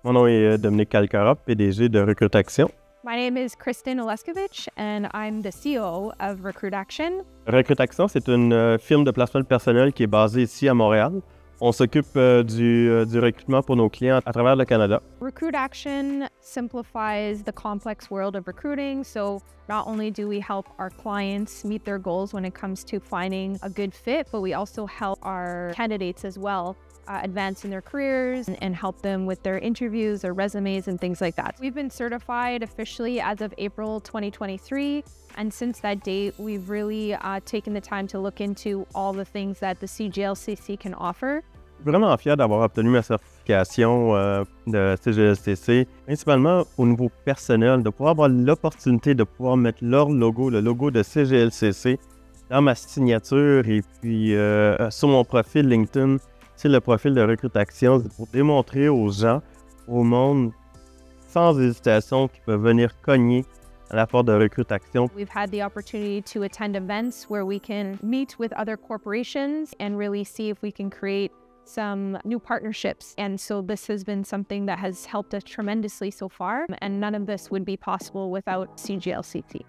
Mon nom est Dominique Kalkarop, PDG de Recrute Action. My name is Kristen Oleskovich, and I'm the CEO of Recrute Action. Recrute Action, c'est une firme de placement de personnel qui est basée ici à Montréal. On s'occupe du recrutement pour nos clients à travers le Canada. Recrute Action simplifies the complex world of recruiting. So not only do we help our clients meet their goals when it comes to finding a good fit, but we also help our candidates as well advance in their careers and help them with their interviews, their resumes, and things like that. We've been certified officially as of April 2023. And since that date, we've really taken the time to look into all the things that the CGLCC can offer. Je suis vraiment fier d'avoir obtenu ma certification de CGLCC, principalement au niveau personnel, de pouvoir avoir l'opportunité de pouvoir mettre leur logo, le logo de CGLCC, dans ma signature et puis sur mon profil LinkedIn. C'est le profil de Recrute Action pour démontrer aux gens, au monde, sans hésitation, qu'ils peuvent venir cogner à la porte de Recrute Action. We've had the opportunity to attend events where we can meet with other corporations and really see if we can create some new partnerships. And so this has been something that has helped us tremendously so far. And none of this would be possible without CGLCC.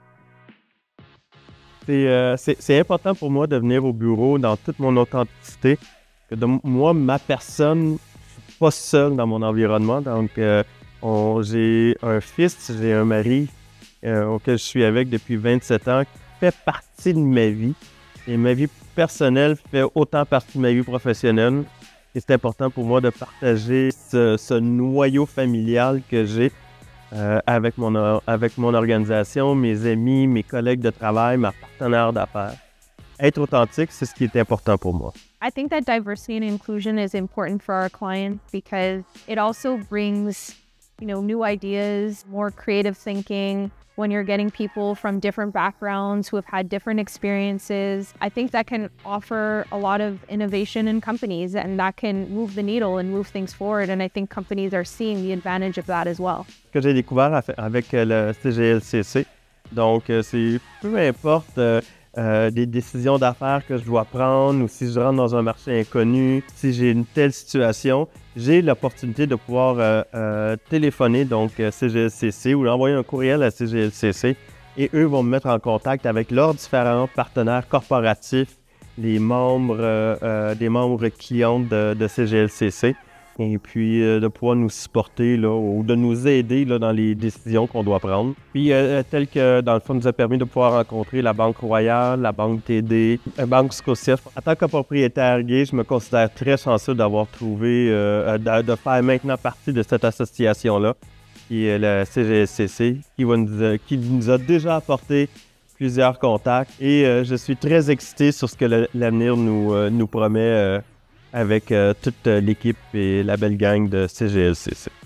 C'est important pour moi de venir au bureau dans toute mon authenticité. Moi, ma personne, je ne suis pas seul dans mon environnement. Donc, j'ai un fils, j'ai un mari auquel je suis avec depuis 27 ans, qui fait partie de ma vie. Et ma vie personnelle fait autant partie de ma vie professionnelle. Et c'est important pour moi de partager ce noyau familial que j'ai avec mon organisation, mes amis, mes collègues de travail, mes partenaires d'affaires. Être authentique, c'est ce qui est important pour moi. I think that diversity and inclusion is important for our clients because it also brings, new ideas, more creative thinking. When you're getting people from different backgrounds who have had different experiences, I think that can offer a lot of innovation in companies and that can move the needle and move things forward. And I think companies are seeing the advantage of that as well. Ce que j'ai découvert avec le CGLCC, donc c'est peu importe des décisions d'affaires que je dois prendre ou si je rentre dans un marché inconnu, si j'ai une telle situation, j'ai l'opportunité de pouvoir téléphoner donc CGLCC ou envoyer un courriel à CGLCC et eux vont me mettre en contact avec leurs différents partenaires corporatifs, les membres, des membres clients de CGLCC et puis de pouvoir nous supporter là, ou de nous aider là, dans les décisions qu'on doit prendre. Puis tel que dans le fond nous a permis de pouvoir rencontrer la Banque Royale, la Banque TD, la Banque Scotia. En tant que propriétaire gay, je me considère très chanceux d'avoir trouvé, de faire maintenant partie de cette association-là, qui est la CGLCC, qui nous a déjà apporté plusieurs contacts. Et je suis très excité sur ce que l'avenir nous promet avec toute l'équipe et la belle gang de CGLCC.